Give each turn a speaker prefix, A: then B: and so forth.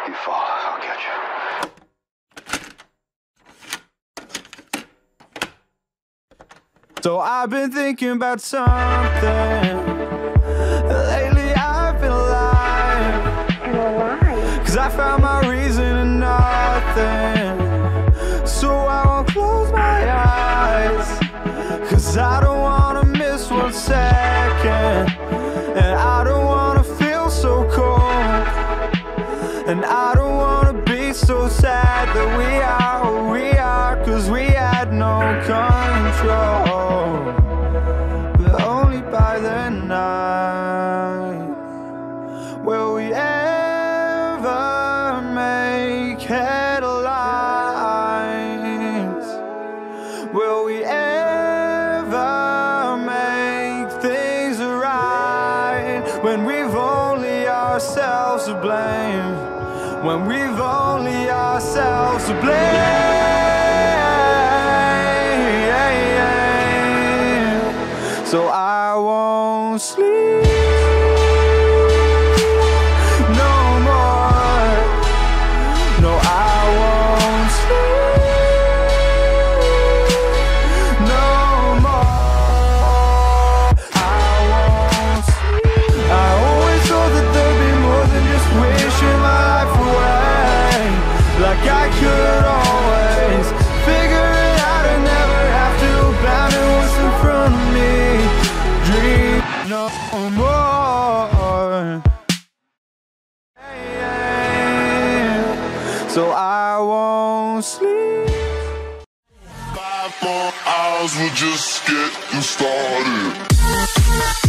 A: You fall, I'll catch you.
B: So I've been thinking about something. Lately I've been alive. Cause I found my reason in nothing. So I won't close my eyes. Cause I don't wanna miss 1 second. And I don't wanna feel so cold. And I don't wanna be so sad that we are who we are. Cause we had no control. But only by the night will we ever make headlines. Will we ever make things right when we've only ourselves to blame? When we've only ourselves to blame. So I won't sleep no more. No, I won't sleep no more. I won't sleep. I always thought that there'd be more than just wishing my life away. Like I could always figure it out and never have to abandon what's in front of me. Dream no more. So I won't sleep.
C: 5 more hours, we're just getting started.